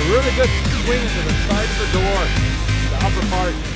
really good swing to the side of the door, the upper part.